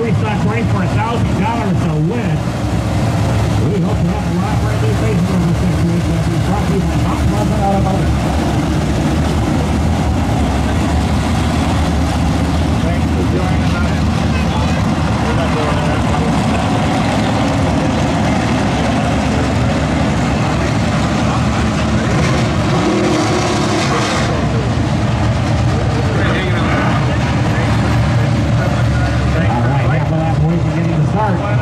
racetrack race for $1,000 to win. We hope to have a lot of brand new faces on this next week. That's brought to you by Mount Pleasant Automotive. Thanks for joining us. We're not doing that. All right, half a lap away from getting the start.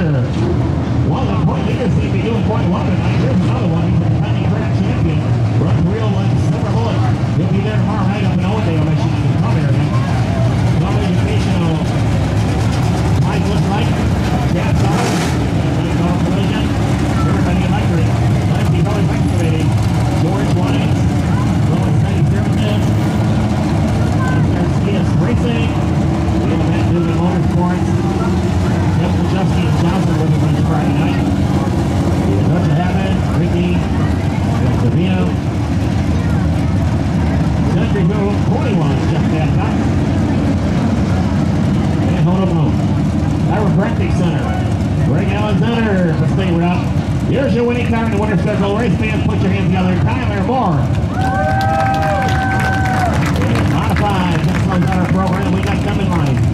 Center. Well, the point leaders seem to be doing quite well tonight. Here's another one. He's a defending track champion. Runs real like Silver Bullet. He'll be there tomorrow night up in Oakdale, Michigan, in the club area. Club educational. Mike looks like Chad's on. Collision. Everybody electric. Lefty always excavating. George Wines. Rolling Steady Services. There's CS Racing. We have that Newman Motorsports. Captain Justin Johnson with us on Friday night. Dutch Habit, Ricky, Savino. Centuryville 41, just that time. And Honolulu. Chiropractic Center. Greg Alexander, the state route. Here's your winning car in the winner's circle. Race fans, put your hands together. Tyler Moore. And modified. Just close out our program. We got them in line.